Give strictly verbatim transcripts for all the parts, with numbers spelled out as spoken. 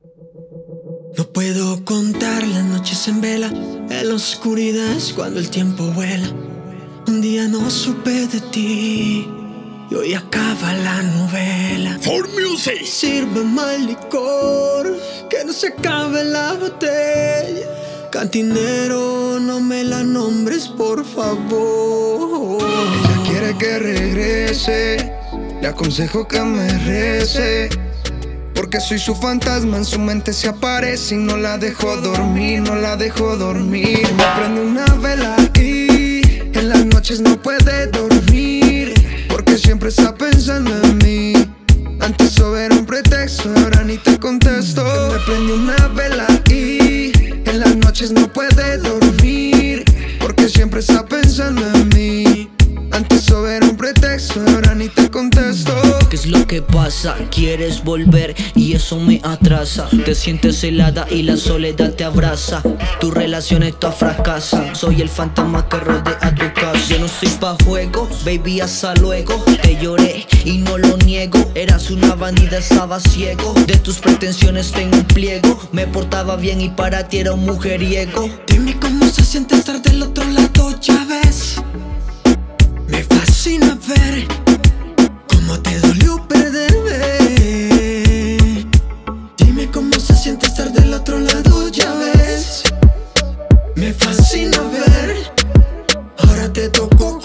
No puedo contar las noches en vela, en la oscuridad es cuando el tiempo vuela. Un día no supe de ti y hoy acaba la novela. For Music. Sirve más licor, que no se acabe la botella. Cantinero, no me la nombres, por favor. Ella quiere que regrese, le aconsejo que me rece, porque soy su fantasma, en su mente se aparece y no la dejo dormir, no la dejo dormir. Me prende una vela y en las noches no puede dormir, porque siempre está pensando en mí. Antes eso era un pretexto, ahora ni te contesto. Me prende una vela y en las noches no puede dormir, porque siempre está pensando en mí. Antes eso era un pretexto, ahora ni te contesto. ¿Qué es lo que pasa? Quieres volver y eso me atrasa. Te sientes helada y la soledad te abraza. Tu relación está fracasa. Soy el fantasma que rodea tu casa. Yo no estoy pa' juego, baby, hasta luego. Te lloré y no lo niego. Eras una bandida, estaba ciego. De tus pretensiones tengo un pliego. Me portaba bien y para ti era un mujeriego. Dime cómo se siente estar del otro lado, ya ves. Me fascina ver cómo te dolió perderme. Dime cómo se siente estar del otro lado, ya ves. Me fascina ver, ahora te tocó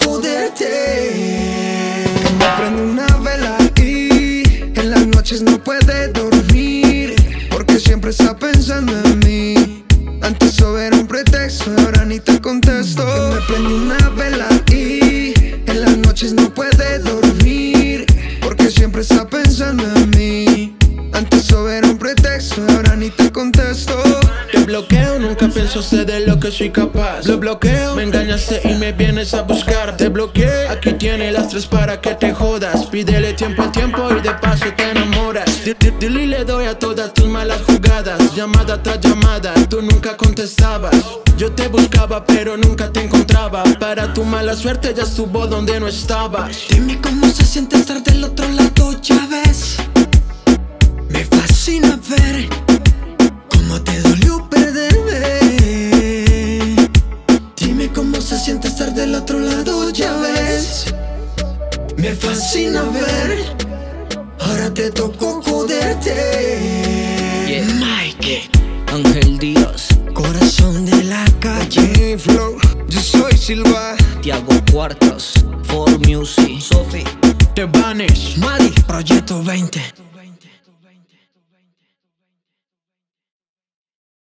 joderte. Me prende una vela y en las noches no puede dormir, porque siempre está pensando en mí. Antes eso era un pretexto, ahora ni te contesto. Me prende una vela y en las noches no puede dormir, porque siempre está pensando en mí. Antes eso era un pretexto, ahora ni te contesto. Te bloqueo, nunca pienso ser de lo que soy capaz. Lo bloqueo, me engañaste y me vienes a buscar. Te bloqueé, aquí tiene las tres para que te jodas. Pídele tiempo al tiempo y de paso te enamoras. Dile y le doy a todas tus malas jugadas. Llamada tras llamada, tú nunca contestabas. Yo te buscaba pero nunca te encontraba. Para tu mala suerte ya estuvo donde no estabas. Dime cómo se siente estar del otro lado, ya ves. Me fascina ver cómo te dolió perderme. Dime cómo se siente estar del otro lado, ya ves. Me fascina ver, ahora te tocó joderte. Yeah. Mike, Ángel Díaz, corazón de la calle. Flow, yo soy Silva, Tiago Cuartas, For Music, Sophie, Te Vanish. Madi, Proyecto veinte.